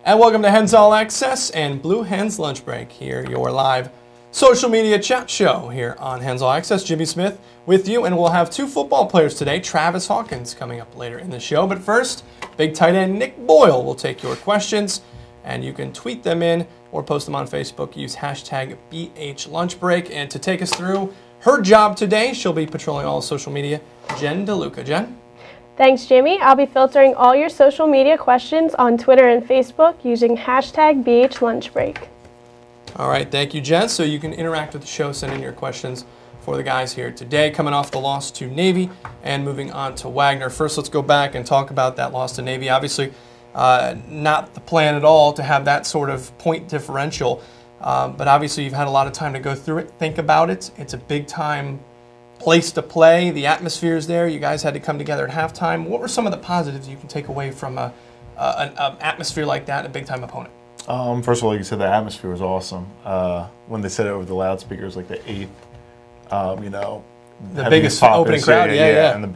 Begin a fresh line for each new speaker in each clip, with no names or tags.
And welcome to Hens All Access and Blue Hens Lunch Break here, your live social media chat show here on Hens All Access. Jimmy Smith with you, and we'll have two football players today, Travis Hawkins, coming up later in the show. But first, big tight end Nick Boyle will take your questions, and you can tweet them in or post them on Facebook. Use hashtag BHLunchBreak. And to take us through her job today, she'll be patrolling all social media, Jen DeLuca. Jen?
Thanks, Jimmy. I'll be filtering all your social media questions on Twitter and Facebook using hashtag BHLunchBreak.
All right, thank you, Jen. So you can interact with the show, send in your questions for the guys here today, coming off the loss to Navy and moving on to Wagner. First, let's go back and talk about that loss to Navy. Obviously, not the plan at all to have that sort of point differential, but obviously you've had a lot of time to go through it, think about it. It's a big-time place to play. The atmosphere is there. You guys had to come together at halftime. What were some of the positives you can take away from an atmosphere like that, a big-time opponent?
First of all, like you said, the atmosphere was awesome. When they said it over the loudspeakers, like the eighth, the
biggest opening crowd, yeah.
And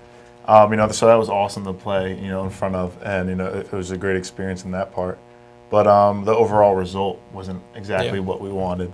so that was awesome to play, in front of, and it was a great experience in that part. But the overall result wasn't exactly what we wanted.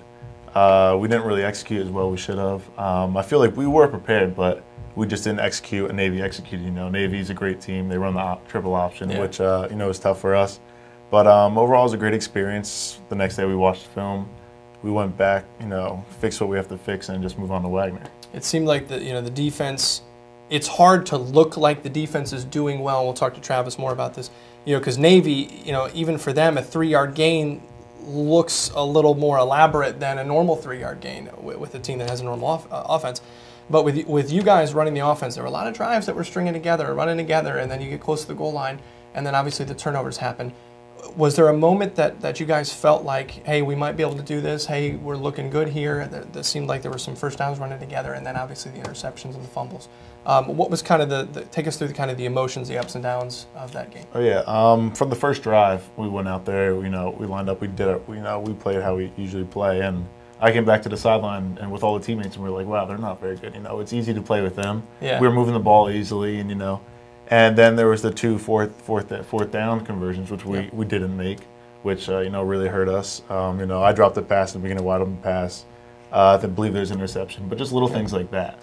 We didn't really execute as well as we should have. I feel like we were prepared, but we just didn't execute, and Navy executed. Navy's a great team. They run the triple option, which is tough for us. But overall, it was a great experience. The next day we watched the film. We went back, fixed what we have to fix, and just move on to Wagner. It
seemed like the defense, it's hard to look like the defense is doing well. We'll talk to Travis more about this, because Navy, even for them, a 3-yard gain looks a little more elaborate than a normal 3-yard gain with a team that has a normal offense. But with you guys running the offense, there were a lot of drives that were stringing together, running together, and then you get close to the goal line, and then obviously the turnovers happen. Was there a moment that you guys felt like, hey, we might be able to do this, hey, we're looking good here? That seemed like there were some first downs running together, and then obviously the interceptions and the fumbles. What was kind of take us through the emotions, the ups and downs of that game?
Oh yeah, from the first drive, we went out there, we lined up, we played how we usually play, and I came back to the sideline and with all the teammates, and we were like, wow, they're not very good. It's easy to play with them. Yeah. We were moving the ball easily, and then there was the two fourth down conversions, which we didn't make, which really hurt us. I dropped a pass in the beginning, a wide open pass. I believe there's an interception, but just little things like that.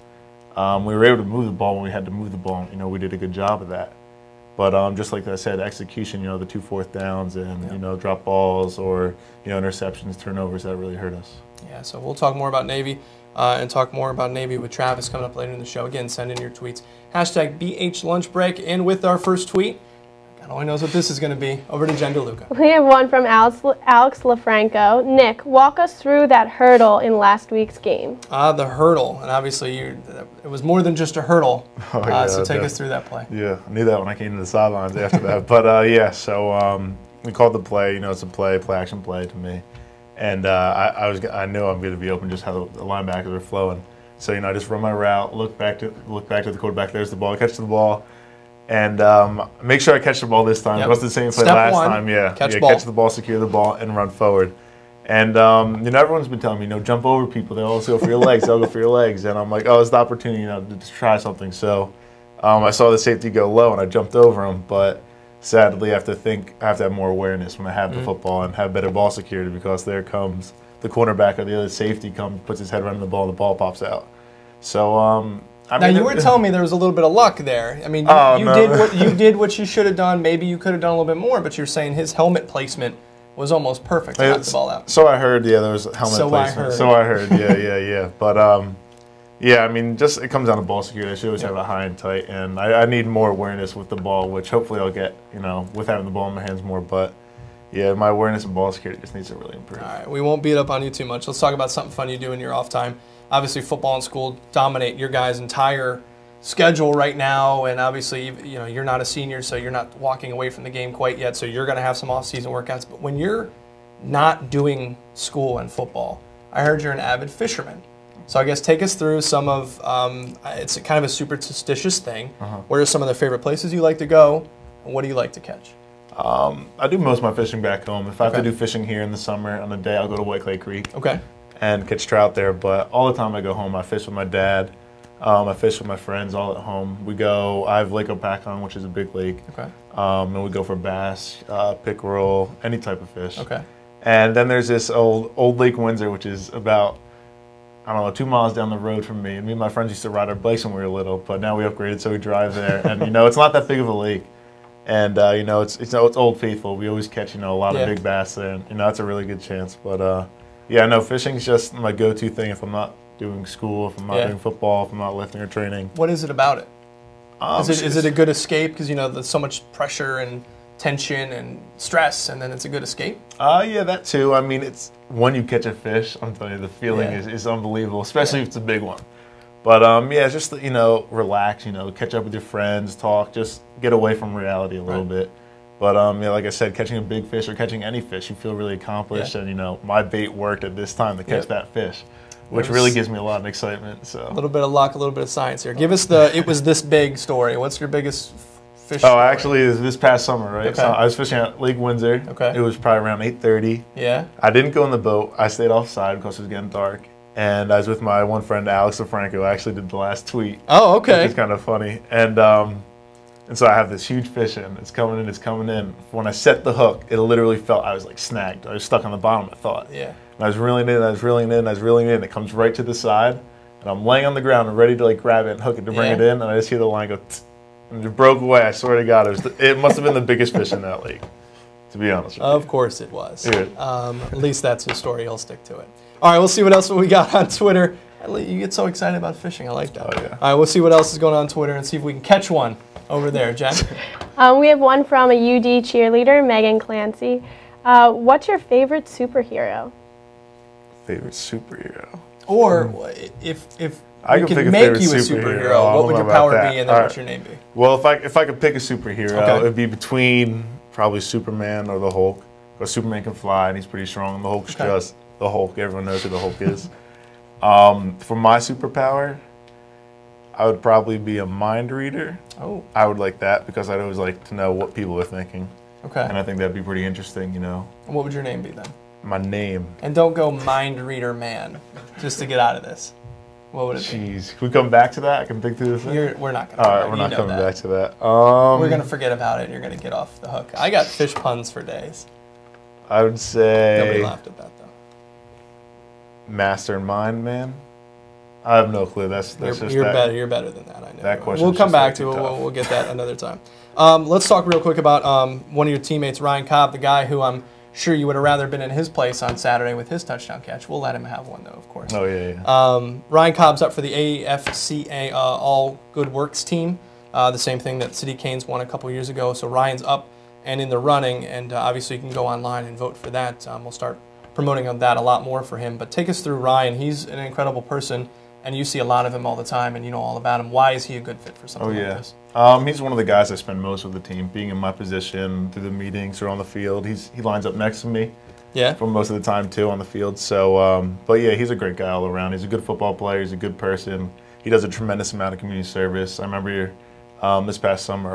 We were able to move the ball when we had to move the ball. We did a good job of that. But just like I said, execution, the 2 fourth downs and, drop balls or, interceptions, turnovers, that really hurt us.
Yeah, so we'll talk more about Navy and talk more about Navy with Travis coming up later in the show. Again, send in your tweets. Hashtag BHLunchBreak. And with our first tweet, God only knows what this is going to be. Over to Jen DeLuca.
We have one from Alex LaFranco. Nick, walk us through that hurdle in last week's game.
The hurdle. And obviously, it was more than just a hurdle. So take us through that play.
Yeah, I knew that when I came to the sidelines after that. But, so we called the play. It's a play action play to me. And I knew I'm going to be open just how the linebackers are flowing. So, I just run my route, look back to the quarterback. There's the ball. I catch the ball. And make sure I catch the ball this time. It was the same play last time. Yeah, catch the ball, secure the ball, and run forward. And everyone's been telling me, jump over people. They always go for your legs. They'll go for your legs. And I'm like, oh, it's the opportunity, to try something. So I saw the safety go low, and I jumped over him. But sadly, I have to have more awareness when I have the football and have better ball security, because there comes the cornerback or the other safety puts his head around the ball, and the ball pops out. So.
Now, you were telling me there was a little bit of luck there. I mean, you did what you should have done. Maybe you could have done a little bit more, but you're saying his helmet placement was almost perfect to knock the ball out.
So I heard, there was helmet placement. So I heard, yeah. But, just it comes down to ball security. I should always have it high and tight, and I need more awareness with the ball, which hopefully I'll get, with having the ball in my hands more. But, yeah, my awareness and ball security just needs to really improve.
All right, we won't beat up on you too much. Let's talk about something fun you do in your off time. Obviously, football and school dominate your guys' entire schedule right now, and obviously, you're not a senior, so you're not walking away from the game quite yet, so you're going to have some off-season workouts. But when you're not doing school and football, I heard you're an avid fisherman. So I guess take us through some of, it's kind of a superstitious thing. Where are some of the favorite places you like to go, and what do you like to catch?
I do most of my fishing back home. If I have to do fishing here in the summer, on a day, I'll go to White Clay Creek. And catch trout there. But all the time I go home, I fish with my dad. I fish with my friends all at home. I have Lake Opakon, which is a big lake.
Okay.
And we go for bass, pickerel, any type of fish.
Okay.
And then there's this old Lake Windsor, which is about, I don't know, 2 miles down the road from me. And me and my friends used to ride our bikes when we were little, but now we upgraded, so we drive there. And, it's not that big of a lake. And, it's Old Faithful. We always catch, a lot of big bass there. And, that's a really good chance. But, fishing's just my go-to thing if I'm not doing school, if I'm not doing football, if I'm not lifting or training.
What is it about it? Is it a good escape? Because, there's so much pressure and tension and stress, and then it's a good escape?
Yeah, that too. I mean, it's when you catch a fish, I'm telling you, the feeling is unbelievable, especially if it's a big one. But, it's just, relax, catch up with your friends, talk, just get away from reality a little bit. But, like I said, catching a big fish or catching any fish, you feel really accomplished. And, my bait worked at this time to catch that fish, which really gives me a lot of excitement. So
a little bit of luck, a little bit of science here. Give us the "it was this big" story. What's your biggest fish story?
Actually, it was this past summer, right?
Okay.
So I was fishing at Lake Windsor.
Okay.
It was probably around 8:30.
Yeah.
I didn't go in the boat. I stayed offside because it was getting dark. And I was with my one friend, Alex DeFranco. I actually did the last tweet.
Oh, okay.
Which is kind of funny. And so I have this huge fish in. It's coming in, it's coming in. When I set the hook, it literally felt I was like snagged. I was stuck on the bottom, I thought.
Yeah.
And I was reeling in, I was reeling in, I was reeling in. It comes right to the side. And I'm laying on the ground and ready to like grab it and hook it to bring it in. And I just hear the line go, tsk, and it broke away. I swear to God, it must have been the biggest fish in that lake, to be honest with you.
Of course it was.
Yeah.
At least that's his story. He'll stick to it. All right, we'll see what else we got on Twitter. You get so excited about fishing. I like that.
Oh, yeah.
All right, we'll see what else is going on Twitter and see if we can catch one over there. Jen?
We have one from a UD cheerleader, Megan Clancy. What's your favorite superhero?
Favorite superhero?
Or if
I
we
could
can
pick a
make
favorite
you a
superhero.
superhero, what would your power
that.
be and then
All
what's
right.
your name be?
Well, if I could pick a superhero,
Okay.
it would be between probably Superman or the Hulk. Because Superman can fly and he's pretty strong, and the Hulk's just the Hulk. Everyone knows who the Hulk is. For my superpower, I would probably be a mind reader.
Oh.
I would like that because I'd always like to know what people are thinking.
Okay.
And I think that'd be pretty interesting,
And what would your name be then?
My name.
And don't go mind reader man, just to get out of this. What would it be?
Jeez. Can we come back to that? I can think through this.
We're not going to.
All right, we're not coming back to that.
We're going to forget about it and you're going to get off the hook. I got fish puns for days.
I would say...
Nobody laughed at that, though.
Master and Mind Man. I have no clue.
You're better than that. I know.
That question.
We'll come back to it. We'll get that another time. Let's talk real quick about one of your teammates, Ryan Cobb, the guy who I'm sure you would have rather been in his place on Saturday with his touchdown catch. We'll let him have one though, of course.
Oh yeah.
Ryan Cobb's up for the AFCA All Good Works team. The same thing that City Canes won a couple years ago. So Ryan's up and in the running, and obviously you can go online and vote for that. We'll start promoting on that a lot more for him. But take us through Ryan. He's an incredible person, and you see a lot of him all the time, and you know all about him. Why is he a good fit for something like this?
He's one of the guys I spend most with the team, being in my position through the meetings or on the field. He lines up next to me. Yeah. For most of the time too on the field. So, but yeah, he's a great guy all around. He's a good football player. He's a good person. He does a tremendous amount of community service. I remember this past summer,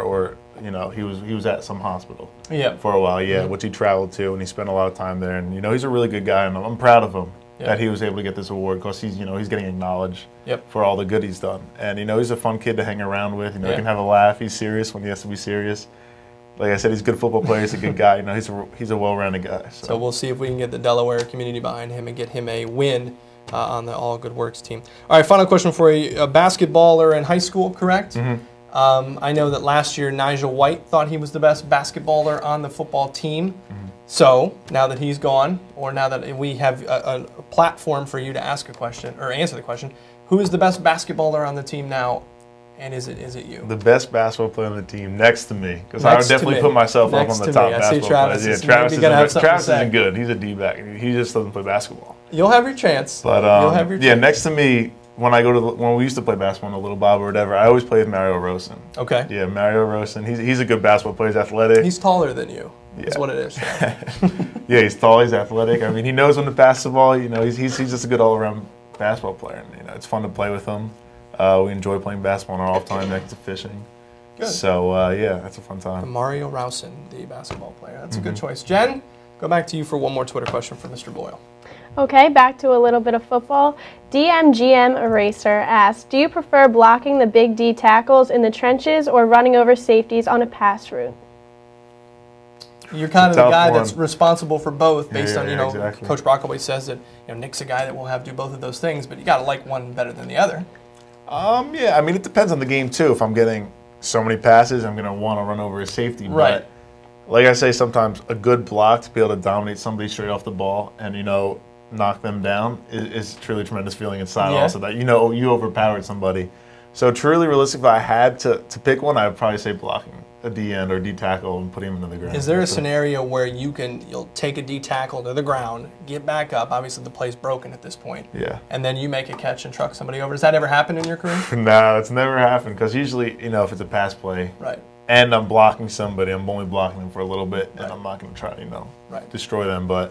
he was at some hospital. Yeah. For a while, which he traveled to, and he spent a lot of time there. And he's a really good guy, and I'm proud of him. That he was able to get this award because he's getting acknowledged for all the good he's done. And he's a fun kid to hang around with. He can have a laugh. He's serious when he has to be serious. Like I said, he's a good football player. He's a good guy. He's a well-rounded guy.
So we'll see if we can get the Delaware community behind him and get him a win on the All Good Works team. All right, final question for you. A basketballer in high school, correct? Mm-hmm. I know that last year Nigel White thought he was the best basketballer on the football team. Mm-hmm. So, now that he's gone, or now that we have a platform for you to ask a question, or answer the question, who is the best basketballer on the team now, and is it you?
The best basketball player on the team next to me, because I would definitely put myself up on the top basketball players. Yeah, Travis isn't good. He's a D-back. He just doesn't play basketball.
You'll have your chance.
But next to me, when we used to play basketball in the Little Bob or whatever, I always played with Mario Rosen. Okay. Yeah, Mario Rosen. He's a good basketball player. He's athletic.
He's taller than you. That's what it is.
Yeah, he's tall. He's athletic. I mean, he knows when to pass the ball. He's just a good all-around basketball player. And, it's fun to play with him. We enjoy playing basketball on our off time next to fishing. Good. So that's a fun time.
Mario Rosen, the basketball player. That's a good choice. Jen, Go back to you for one more Twitter question from Mr. Boyle.
Okay, back to a little bit of football. DMGM Eraser asks, do you prefer blocking the big D tackles in the trenches or running over safeties on a pass route?
You're kind of the guy
one.
that's responsible for both, based on,
exactly.
Coach Brock always says that, Nick's a guy that will have to do both of those things, but you got to like one better than the other.
Yeah, I mean, it depends on the game, too. If I'm getting so many passes, I'm going to want to run over a safety.
Right.
But like I say, sometimes a good block to be able to dominate somebody straight off the ball and, knock them down is truly a tremendous feeling inside also that, you overpowered somebody. So truly realistic, if I had to pick one, I would probably say blocking a D end or D tackle and putting him into the ground.
Is there a scenario where you'll take a D tackle to the ground, get back up, obviously the play's broken at this point, and then you make a catch and truck somebody over? Does that ever happen in your career?
No, it's never happened because usually, if it's a pass play,
right,
and I'm blocking somebody, I'm only blocking them for a little bit, and I'm not going to try to, destroy them. But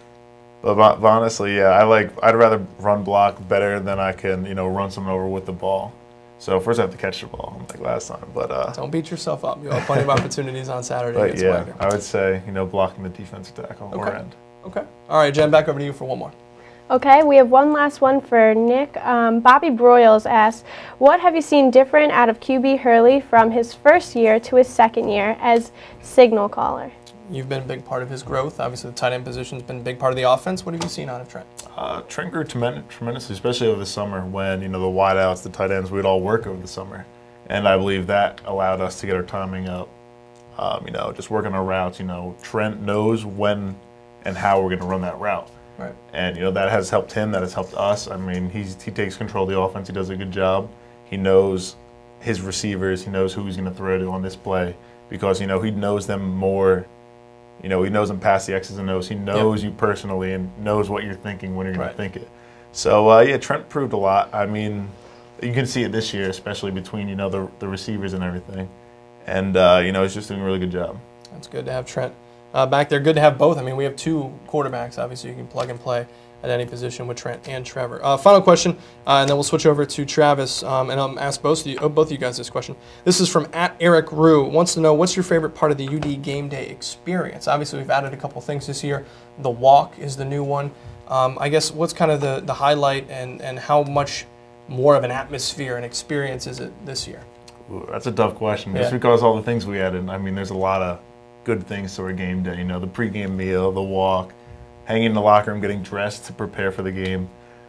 honestly, yeah, I'd rather run block better than I can, run someone over with the ball. So first I have to catch the ball, like last time. But
don't beat yourself up. You have plenty of opportunities on Saturday.
But yeah, I would say, blocking the defensive tackle or end.
Okay. All right, Jen, back over to you for one more.
Okay, we have one last one for Nick. Bobby Broyles asks, what have you seen different out of QB Hurley from his first year to his second year as signal caller?
You've been a big part of his growth. Obviously, the tight end position's been a big part of the offense. What have you seen out of Trent?
Trent grew tremendously, especially over the summer when, the wideouts, the tight ends, we'd all work over the summer. And I believe that allowed us to get our timing up, just working our routes. Trent knows when and how we're going to run that route.
Right.
And, that has helped him. That has helped us. I mean, he takes control of the offense. He does a good job. He knows his receivers. He knows who he's going to throw to on this play because, he knows them more. He knows them past the X's and O's. He knows you personally and knows what you're thinking when you're going to think it. So, yeah, Trent proved a lot. I mean, you can see it this year, especially between, the receivers and everything. And, he's just doing a really good job.
That's good to have Trent back there. Good to have both. I mean, we have two quarterbacks, obviously. You can plug and play at any position with Trent and Trevor. Final question, and then we'll switch over to Travis, and I'll ask both of you guys this question. This is from @Eric Rue. Wants to know, what's your favorite part of the UD game day experience? Obviously, we've added a couple things this year. The walk is the new one. I guess what's kind of the highlight and how much more of an atmosphere and experience is it this year?
Ooh, that's a tough question. Just because all the things we added. I mean, there's a lot of good things to our game day. The pregame meal, the walk, hanging in the locker room, getting dressed to prepare for the game.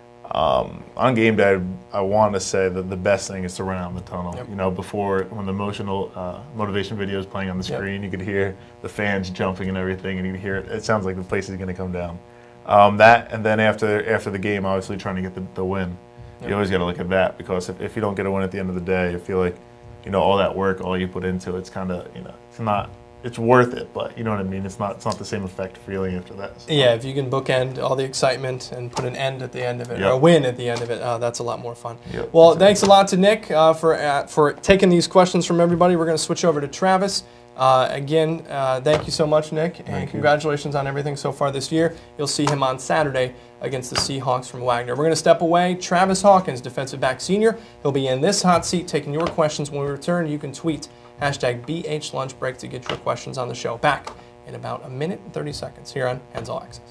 On game day, I want to say that the best thing is to run out in the tunnel. Yep. Before when the motivation video is playing on the screen, you could hear the fans jumping and everything, and you could hear it. It sounds like the place is going to come down. That, and then after the game, obviously trying to get the win. Yep. You always got to look at that because if you don't get a win at the end of the day, you feel like all that work, all you put into it's kind of it's not. It's worth it, but you know what I mean? It's not the same effect feeling after that. So.
Yeah, if you can bookend all the excitement and put an end at the end of it,
yep.
or a win at the end of it, that's a lot more fun.
Yep.
Well, thanks a lot to Nick for taking these questions from everybody. We're going to switch over to Travis. Again, thank you so much, Nick, and congratulations on everything so far this year. You'll see him on Saturday against the Seahawks from Wagner. We're going to step away. Travis Hawkins, defensive back senior. He'll be in this hot seat taking your questions. When we return, you can tweet #BHLunchBreak to get your questions on the show. Back in about a minute and 30 seconds here on Hens All Access.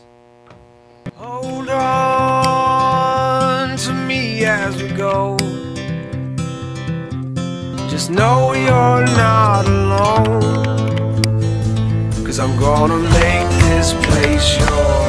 Hold on to me as we go. Just know you're not alone, 'cause I'm gonna make this place your home.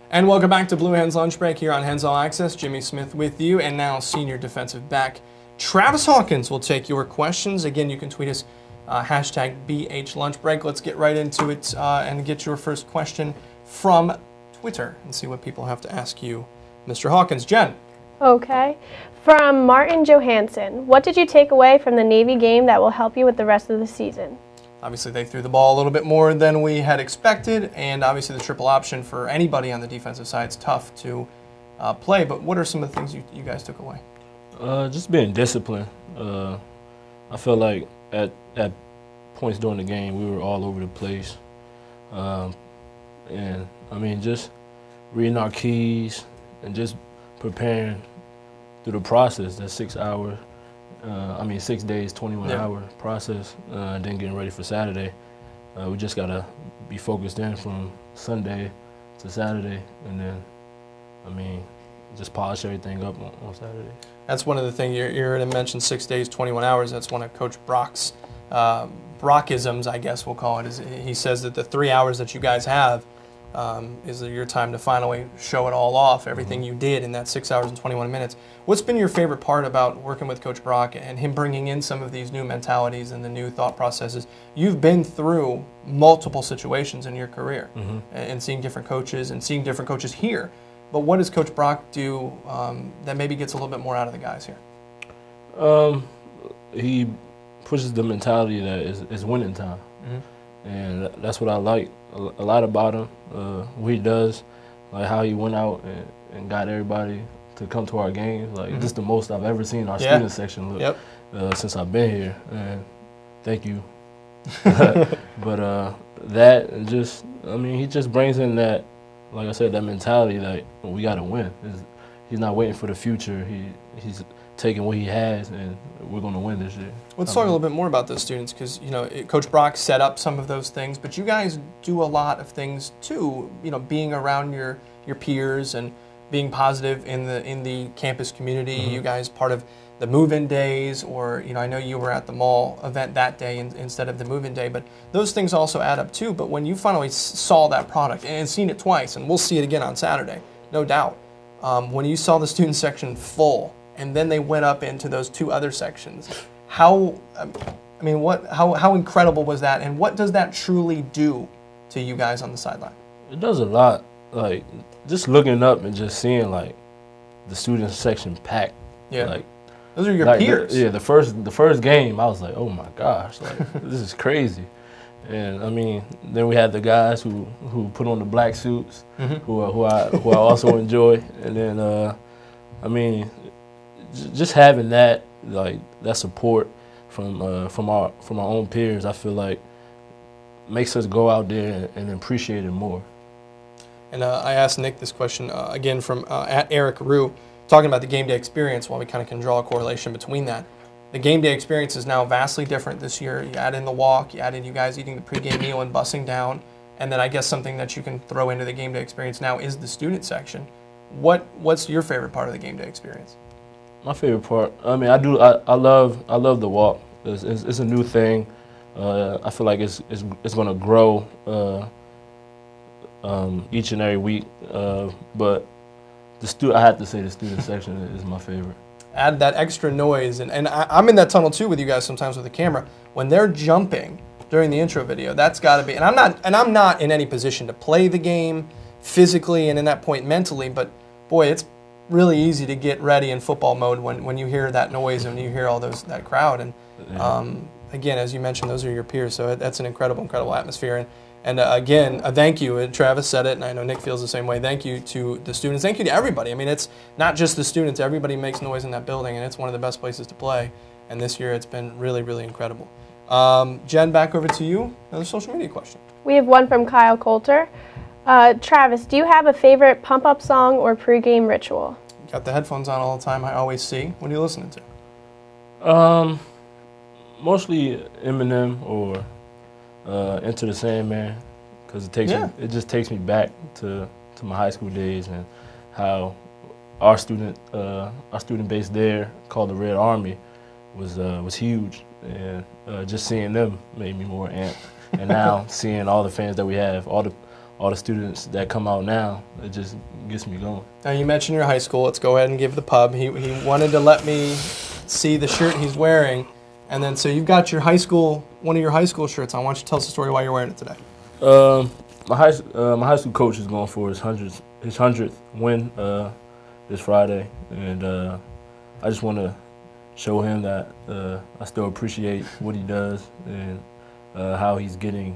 And welcome back to Blue Hens Lunch Break here on Hens All Access. Jimmy Smith with you, and now senior defensive back Travis Hawkins will take your questions. Again, you can tweet us hashtag BHLunchBreak. Let's get right into it and get your first question from Twitter and see what people have to ask you, Mr. Hawkins. Jen.
Okay. From Martin Johansson, what did you take away from the Navy game that will help you with the rest of the season?
Obviously, they threw the ball a little bit more than we had expected, and obviously the triple option for anybody on the defensive side is tough to play. But what are some of the things you guys took away?
Just being disciplined. I felt like at points during the game we were all over the place, and I mean just reading our keys and just preparing through the process. That 6 hour. 6 days, 21-hour process, and then getting ready for Saturday. We just got to be focused in from Sunday to Saturday, and then, just polish everything up on Saturday.
That's one of the things you're going to mention, 6 days, 21 hours. That's one of Coach Brock's Brockisms, I guess we'll call it. Is he says that the 3 hours that you guys have is your time to finally show it all off, everything you did in that 6 hours and 21 minutes. What's been your favorite part about working with Coach Brock and him bringing in some of these new mentalities and the new thought processes? You've been through multiple situations in your career and seeing different coaches and seeing different coaches here. But what does Coach Brock do that maybe gets a little bit more out of the guys here?
He pushes the mentality that is winning time. And that's what I like a lot about him, what he does, like how he went out and got everybody to come to our games. Like this is the most I've ever seen our student section look since I've been here, and thank you. But that and just, he just brings in that, like I said, that mentality that we got to win. He's not waiting for the future. He's taking what he has, and we're going to win this year.
Let's talk a little bit more about those students, because Coach Brock set up some of those things, but you guys do a lot of things too. Being around your peers and being positive in the campus community. You guys part of the move-in days, or I know you were at the mall event that day instead of the move-in day, but those things also add up too. But when you finally saw that product and seen it twice, and we'll see it again on Saturday, no doubt, when you saw the student section full, and then they went up into those two other sections, how incredible was that, and what does that truly do to you guys on the sideline?
It does a lot. Like just looking up and just seeing like the student section packed. Yeah. Like
those are your peers.
The first game I was like, oh my gosh, like this is crazy. And then we had the guys who put on the black suits, who I also enjoy. And then just having that support from our own peers, I feel like makes us go out there and appreciate it more.
And I asked Nick this question again from at Eric Rue, talking about the game day experience. While we kind of can draw a correlation between that, the game day experience is now vastly different this year. You add in the walk, you add in you guys eating the pregame meal and bussing down, and then I guess something that you can throw into the game day experience now is the student section. What's your favorite part of the game day experience?
My favorite part, I love the walk. It's a new thing. I feel like it's going to grow each and every week. But I have to say the student section is my favorite.
Add that extra noise, and I'm in that tunnel too with you guys sometimes with the camera. When they're jumping during the intro video, that's got to be. And I'm not in any position to play the game physically and in that point mentally. But boy, it's really easy to get ready in football mode when you hear that noise and you hear all that crowd. And again, as you mentioned, those are your peers, so that's an incredible atmosphere. And again, a thank you. Travis said it, and I know Nick feels the same way. Thank you to the students. Thank you to everybody. It's not just the students. Everybody makes noise in that building, and it's one of the best places to play. And this year, it's been really, really incredible. Jen, back over to you. Another social media question.
We have one from Kyle Coulter. Travis, do you have a favorite pump-up song or pregame ritual?
Got the headphones on all the time. I always see. What are you listening to?
Mostly Eminem or Enter the Sandman, because it just takes me back to my high school days and how our student base there, called the Red Army, was huge, and just seeing them made me more amped. And now seeing all the fans that we have, all all the students that come out now, it just gets me going.
Now you mentioned your high school. Let's go ahead and give the pub. He wanted to let me see the shirt he's wearing, and then so you've got your high school, one of your high school shirts on. Why don't you tell us the story why you're wearing it today?
My high school coach is going for his 100th win this Friday, and I just want to show him that I still appreciate what he does and how he's getting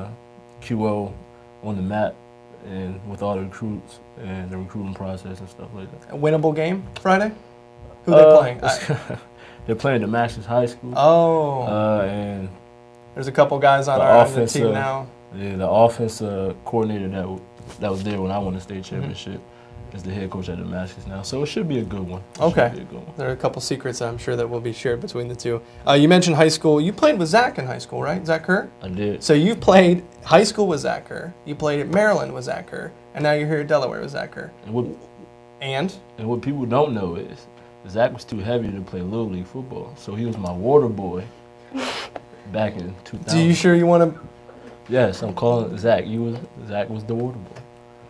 QO on the map and with all the recruits and the recruiting process and stuff like that.
A winnable game Friday? Who are they playing?
They're playing Damascus High School.
Oh.
And
there's a couple guys on our team now.
Yeah, the offense coordinator that was there when I won the state championship is the head coach at Damascus now. So it should be a good one.
Okay. There are a couple secrets I'm sure that will be shared between the two. You mentioned high school. You played with Zach in high school, right? Zach Kerr?
I did.
So you played high school with Zach Kerr. You played at Maryland with Zach Kerr. And now you're here at Delaware with Zach Kerr.
And what people don't know is Zach was too heavy to play Little League football. So he was my water boy back in 2000.
Do you sure you want to?
Yes, I'm calling Zach. Zach was the water boy.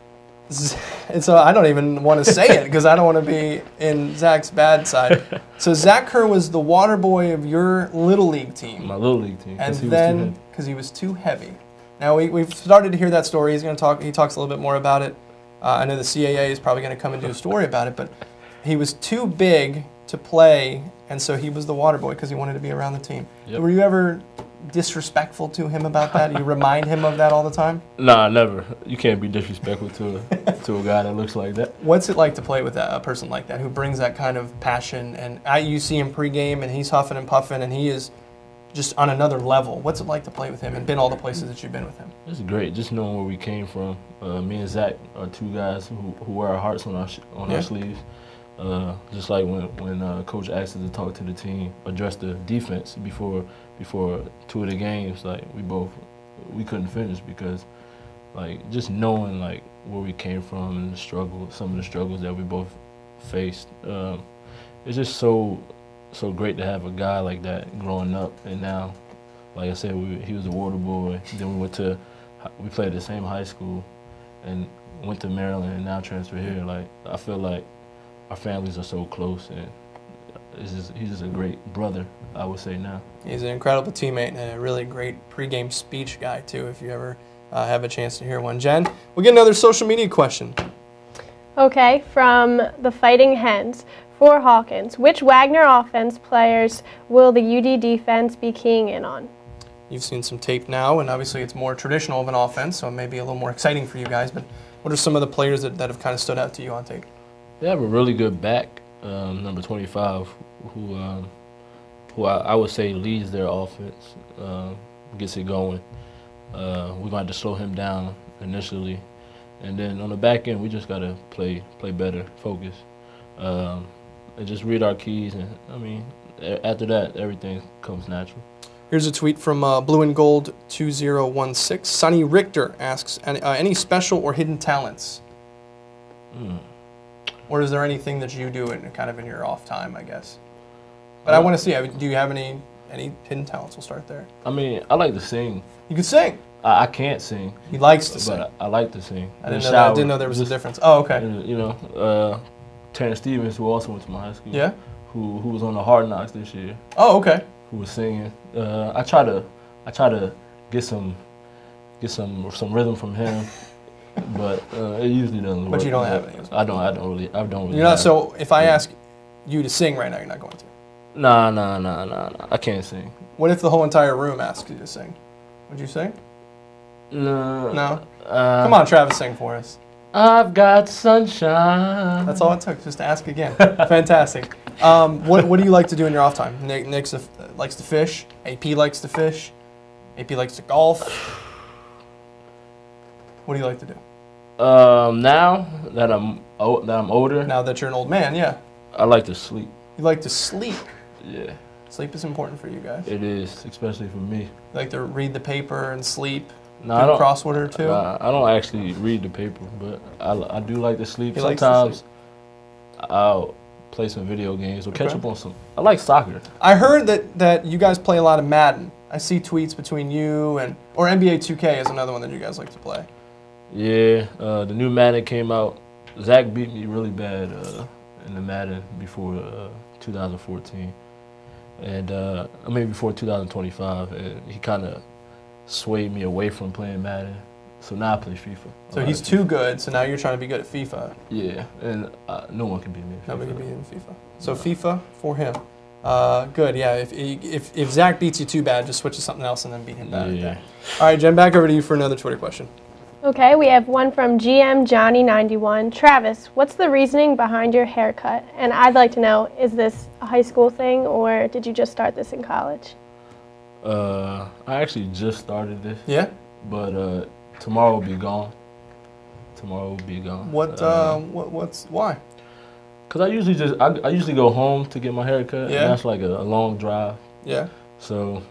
And so I don't even want to say it because I don't want to be in Zach's bad side. So Zach Kerr was the water boy of your Little League team.
My Little League team.
And then, because he was too heavy. Now, we've started to hear that story. He's going to talk. He talks a little bit more about it. I know the CAA is probably going to come and do a story about it, but he was too big to play, and so he was the water boy because he wanted to be around the team. Yep. Were you ever disrespectful to him about that? You remind him of that all the time?
Nah, never. You can't be disrespectful to a guy that looks like that.
What's it like to play with a person like that who brings that kind of passion? And you see him pregame, and he's huffing and puffing, and he is just on another level. What's it like to play with him and been all the places that you've been with him?
It's great, just knowing where we came from. Me and Zach are two guys who wear our hearts on our sleeves. Just like when Coach asked us to talk to the team, address the defense before two of the games, like we couldn't finish because like just knowing like where we came from and some of the struggles that we both faced. It's just so great to have a guy like that growing up, and now, like I said, he was a water boy. Then we played at the same high school, and went to Maryland, and now transferred here. Like I feel like our families are so close, and he's just a great brother, I would say now. He's
an incredible teammate and a really great pregame speech guy too. If you ever have a chance to hear one, Jen, we'll get another social media question.
Okay, from the Fighting Hens. For Hawkins, which Wagner offense players will the UD defense be keying in on?
You've seen some tape now, and obviously it's more traditional of an offense, so it may be a little more exciting for you guys, but what are some of the players that have kind of stood out to you on tape?
They have a really good back, number 25, who I would say leads their offense, gets it going. We're going to have to slow him down initially, and then on the back end, we just got to play better, focus. And just read our keys, and I mean, after that, everything comes natural.
Here's a tweet from Blue and Gold 2016. Sonny Richter asks, any special or hidden talents? Or is there anything that you do kind of in your off time, I guess? But I want to see, do you have any hidden talents? We'll start there.
I mean, I like to sing.
You can sing?
I can't sing.
He likes to sing.
But I like to sing.
I didn't know there was a difference. Oh, okay.
You know, Terrence Stevens, who also went to my high school.
Yeah.
Who was on the Hard Knocks this year.
Oh, okay.
Who was singing. I try to get some rhythm from him, but it usually doesn't work.
But you don't have any.
I don't really.
You're not. So if I ask you to sing right now, you're not going to.
Nah. I can't sing.
What if the whole entire room asks you to sing? Would you sing?
No.
No. Come on, Travis, sing for us.
I've got sunshine.
That's all it took, just to ask again. Fantastic. What do you like to do in your off time? Nick likes to fish. AP likes to fish. AP likes to golf. What do you like to do?
Now that I'm older.
Now that you're an old man, yeah.
I like to sleep.
You like to sleep?
Yeah.
Sleep is important for you guys.
It is, especially for me.
You like to read the paper and sleep?
No, I don't.
Crossword or two?
I don't actually read the paper, but I do like to sleep.
He
Sometimes I'll play some video games or catch up on some. I like soccer.
I heard that you guys play a lot of Madden. I see tweets between you or NBA 2K is another one that you guys like to play.
Yeah, the new Madden came out. Zach beat me really bad in the Madden before 2014, and I mean before 2025, and he kind of swayed me away from playing Madden. So now I play FIFA.
So he's too good. So now you're trying to be good at FIFA.
Yeah, and no one can beat me.
Nobody can beat him in FIFA. So FIFA for him. Good. Yeah. If Zach beats you too bad, just switch to something else and then beat him bad.
Yeah.
All right, Jen. Back over to you for another Twitter question.
Okay, we have one from GM Johnny91. Travis, what's the reasoning behind your haircut? And I'd like to know, is this a high school thing or did you just start this in college?
I actually just started this.
Yeah.
But tomorrow will be gone. Tomorrow will be gone.
What's why?
Cause I usually go home to get my hair cut.
Yeah.
And that's like a long drive.
Yeah.
So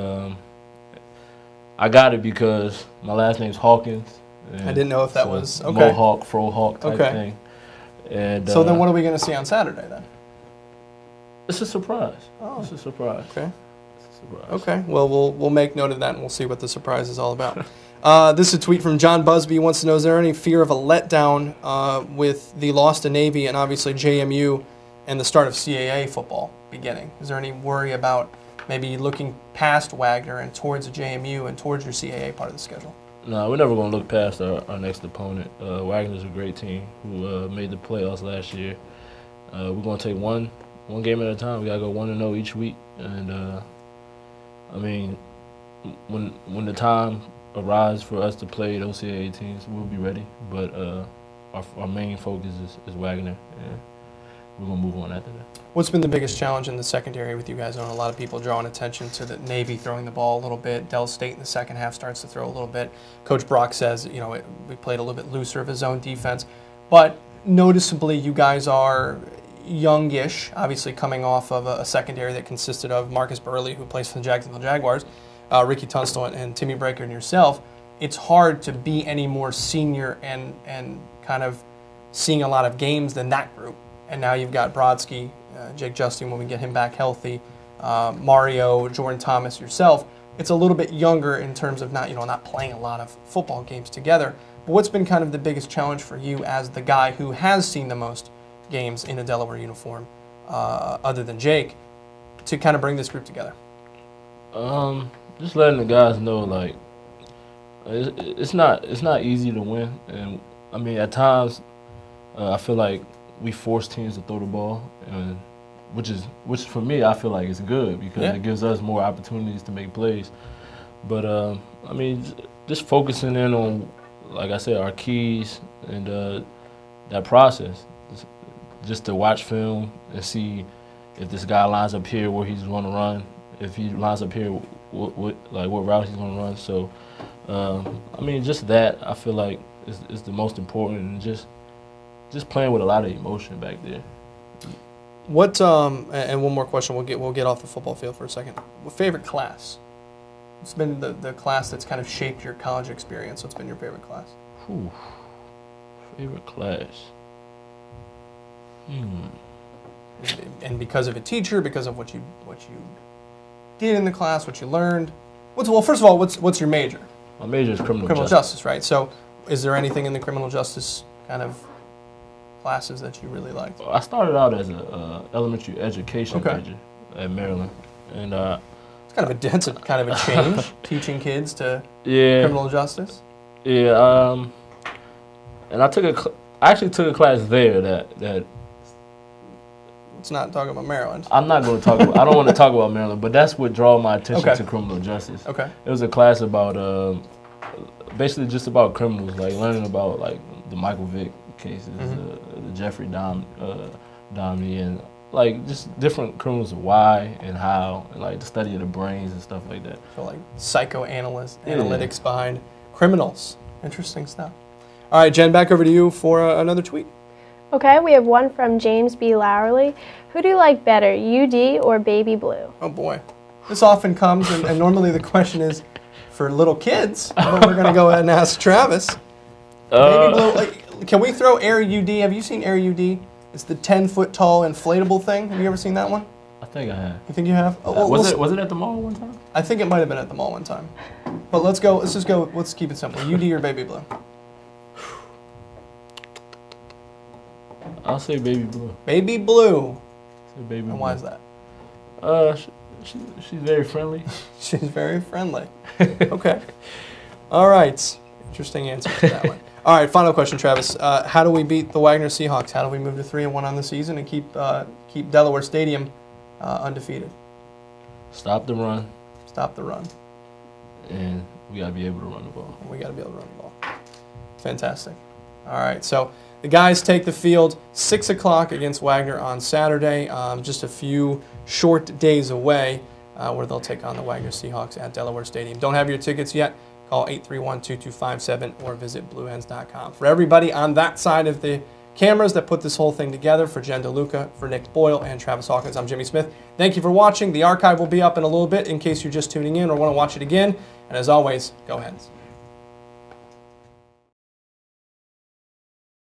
I got it because my last name's Hawkins.
I didn't know if that was okay.
Mohawk, Frohawk type thing. And
so then what are we going to see on Saturday then?
It's a surprise.
Oh.
It's a surprise.
Okay.
It's a surprise.
Okay. Well, we'll make note of that and we'll see what the surprise is all about. This is a tweet from John Busby. He wants to know, is there any fear of a letdown with the loss to Navy and obviously JMU and the start of CAA football beginning? Is there any worry about maybe looking past Wagner and towards the JMU and towards your CAA part of the schedule?
No, we're never going to look past our next opponent. Wagner's a great team who made the playoffs last year. We're going to take one game at a time. We got to go 1-0 each week. And, I mean, when the time arrives for us to play those CAA teams, we'll be ready. But our main focus is Wagner, and we're going to move on after that.
What's been the biggest challenge in the secondary with you guys? I know a lot of people drawing attention to the Navy throwing the ball a little bit. Dell State in the second half starts to throw a little bit. Coach Brock says, you know, we played a little bit looser of his own defense. But noticeably, you guys are youngish, obviously coming off of a secondary that consisted of Marcus Burley, who plays for the Jacksonville Jaguars, Ricky Tunstall and Timmy Breaker and yourself. It's hard to be any more senior and kind of seeing a lot of games than that group. And now you've got Brodsky, Jake Justin when we get him back healthy, Mario, Jordan Thomas, yourself. It's a little bit younger in terms of not playing a lot of football games together. But what's been kind of the biggest challenge for you as the guy who has seen the most games in a Delaware uniform, other than Jake, to kind of bring this group together?
Just letting the guys know, like, it's not easy to win, and I mean at times I feel like we force teams to throw the ball, and which for me I feel like is good because it gives us more opportunities to make plays. But I mean, just focusing in on, like I said, our keys and that process, just to watch film and see if this guy lines up here where he's going to run, if he lines up here, what route he's going to run. So I mean, just that I feel like is the most important, and just playing with a lot of emotion back there.
What and one more question, we'll get off the football field for a second. What favorite class? What's been the class that's kind of shaped your college experience? What's been your favorite class?
Whew. Favorite class.
And because of a teacher, because of what you did in the class, what you learned. Well, first of all, what's your major?
My major is criminal
justice, right? So, is there anything in the criminal justice kind of classes that you really liked?
I started out as a elementary education major at Maryland, and
it's kind of a change teaching kids to criminal justice.
Yeah, and I actually took a class there that.
Let's not talk about Maryland.
I'm not going to talk about. I don't want to talk about Maryland, but that's what drew my attention to criminal justice.
Okay. It was
a class about basically just about criminals, like learning about like the Michael Vick cases, the Jeffrey Dahmer, and like just different criminals, why and how, and like the study of the brains and stuff like that.
So like analytics behind criminals. Interesting stuff. All right, Jen, back over to you for another tweet.
Okay, we have one from James B. Lowerly. Who do you like better, UD or Baby Blue?
Oh boy, this often comes, and normally the question is for little kids, but we're going to go ahead and ask Travis. Baby Blue, can we throw Air UD? Have you seen Air UD? It's the 10-foot tall inflatable thing. Have you ever seen that one?
I think I have.
You think you have?
Was it at the mall one time?
I think it might have been at the mall one time. But let's keep it simple. UD or Baby Blue?
I'll say Baby Blue.
Baby Blue.
Say Baby Blue.
And why is that?
She's very friendly.
She's very friendly. Okay. All right. Interesting answer to that one. All right, final question, Travis. How do we beat the Wagner Seahawks? How do we move to 3-1 on the season and keep Delaware Stadium undefeated?
Stop the run.
Stop the run.
And we got to be able to run the ball.
We got to be able to run the ball. Fantastic. All right, so the guys take the field 6 o'clock against Wagner on Saturday, just a few short days away, where they'll take on the Wagner Seahawks at Delaware Stadium. Don't have your tickets yet? Call 831-2257 or visit bluehens.com. For everybody on that side of the cameras that put this whole thing together, for Jen DeLuca, for Nick Boyle, and Travis Hawkins, I'm Jimmy Smith. Thank you for watching. The archive will be up in a little bit in case you're just tuning in or want to watch it again. And as always, go Hens.